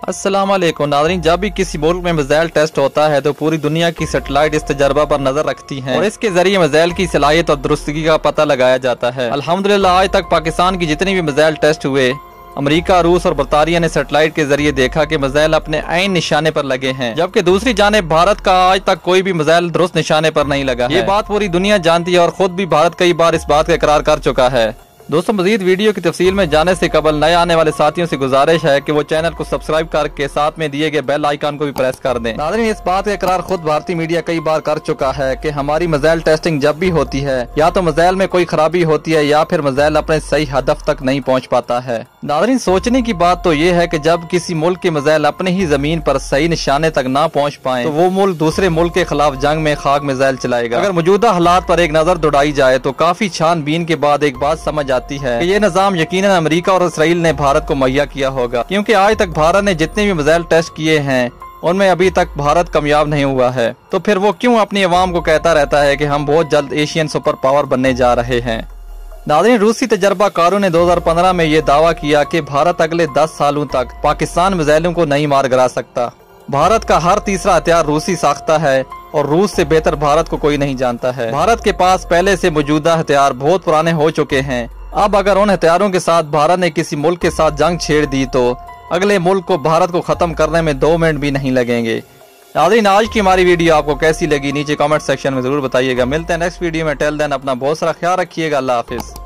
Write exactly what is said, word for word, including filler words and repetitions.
अस्सलाम वालेकुम नाज़रीन, जब भी किसी मुल्क में मिसाइल टेस्ट होता है तो पूरी दुनिया की सैटेलाइट इस तजर्बा पर नजर रखती हैं और इसके जरिए मिसाइल की सलाहियत और दुरुस्तगी का पता लगाया जाता है। अल्हम्दुलिल्लाह आज तक पाकिस्तान की जितनी भी मिसाइल टेस्ट हुए, अमेरिका, रूस और बरतानिया ने सैटेलाइट के जरिए देखा कि मिसाइल अपने ऐन निशाने पर लगे हैं, जबकि दूसरी जानिब भारत का आज तक कोई भी मिसाइल दुरुस्त निशाने पर नहीं लगा। ये बात पूरी दुनिया जानती है और खुद भी भारत कई बार इस बात का इकरार कर चुका है। दोस्तों, मजीद वीडियो की तफसील में जाने से कबल नए आने वाले साथियों से गुजारिश है कि वो चैनल को सब्सक्राइब करके साथ में दिए गए बेल आइकन को भी प्रेस कर दें। नाज़रीन, इस बात का इकरार खुद भारतीय मीडिया कई बार कर चुका है कि हमारी मिसाइल टेस्टिंग जब भी होती है या तो मिसाइल में कोई खराबी होती है या फिर मिसाइल अपने सही हदफ तक नहीं पहुँच पाता है। नाज़रीन, सोचने की बात तो ये है कि जब किसी मुल्क के मिसाइल अपने ही जमीन पर सही निशाने तक ना पहुँच पाए तो वो मुल्क दूसरे मुल्क के खिलाफ जंग में खाक मिसाइल चलाएगा। अगर मौजूदा हालात पर एक नजर दौड़ाई जाए तो काफी छानबीन के बाद एक बात समझ आती है कि ये निजाम यकीनन अमेरिका और इसराइल ने भारत को मुहैया किया होगा, क्योंकि आज तक भारत ने जितने भी मिसाइल टेस्ट किए हैं उनमें अभी तक भारत कामयाब नहीं हुआ है। तो फिर वो क्यों अपनी अवाम को कहता रहता है कि हम बहुत जल्द एशियन सुपर पावर बनने जा रहे हैं। नाज़रीन, रूसी तजर्बाकारों ने दो हजार पंद्रह में ये दावा किया कि भारत अगले दस सालों तक पाकिस्तान मिसाइलों को नहीं मार गिरा सकता। भारत का हर तीसरा हथियार रूसी साख्ता है और रूस से बेहतर भारत को कोई नहीं जानता है। भारत के पास पहले से मौजूदा हथियार बहुत पुराने हो चुके हैं। अब अगर उन हथियारों के साथ भारत ने किसी मुल्क के साथ जंग छेड़ दी तो अगले मुल्क को भारत को खत्म करने में दो मिनट भी नहीं लगेंगे। नाज़रीन, आज की हमारी वीडियो आपको कैसी लगी नीचे कमेंट सेक्शन में जरूर बताइएगा। मिलते हैं नेक्स्ट वीडियो में। टेल देन अपना बहुत सारा ख्याल रखिएगा। अल्लाह हाफिज।